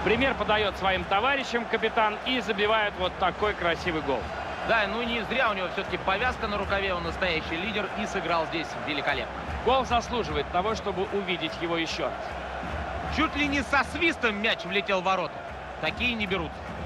Пример подает своим товарищам капитан и забивает вот такой красивый гол. Да, ну не зря у него все-таки повязка на рукаве, он настоящий лидер и сыграл здесь великолепно. Гол заслуживает того, чтобы увидеть его еще раз. Чуть ли не со свистом мяч влетел в ворота. Такие не берутся.